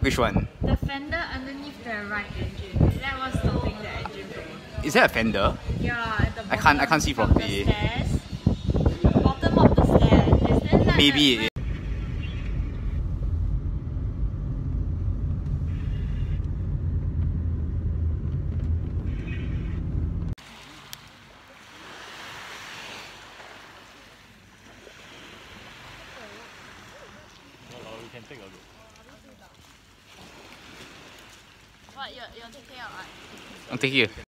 Which one? The fender underneath the right engine. That was stopping the engine from. Is that a fender? Yeah, at the bottom. I can't see properly. The stairs. Bottom of the stairs. Is there like Maybe it is. We can take a look. What, you're taking out, right? I'm taking it.